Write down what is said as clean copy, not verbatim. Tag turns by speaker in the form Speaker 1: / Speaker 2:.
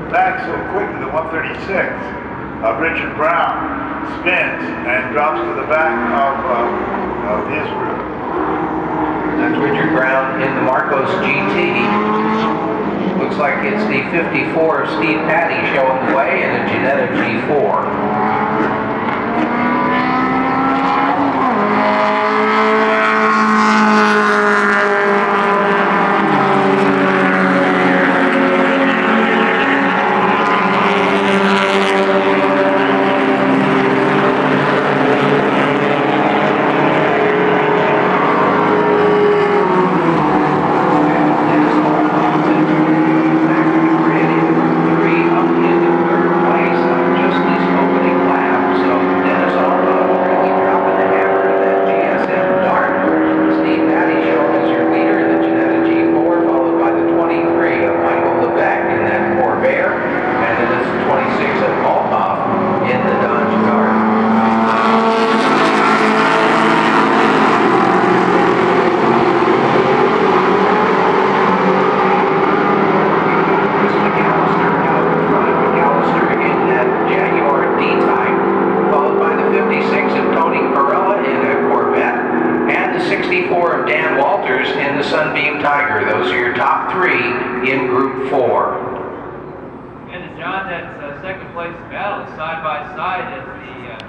Speaker 1: back so quickly, the 136 of Richard Brown spins and drops to the back of his group.
Speaker 2: That's Richard Brown in the Marcos GT. Looks like it's the 54 of Steve Patty showing the way in a Ginetta G4. Those are your top three in Group 4.
Speaker 3: And John, that's second place battle side by side as the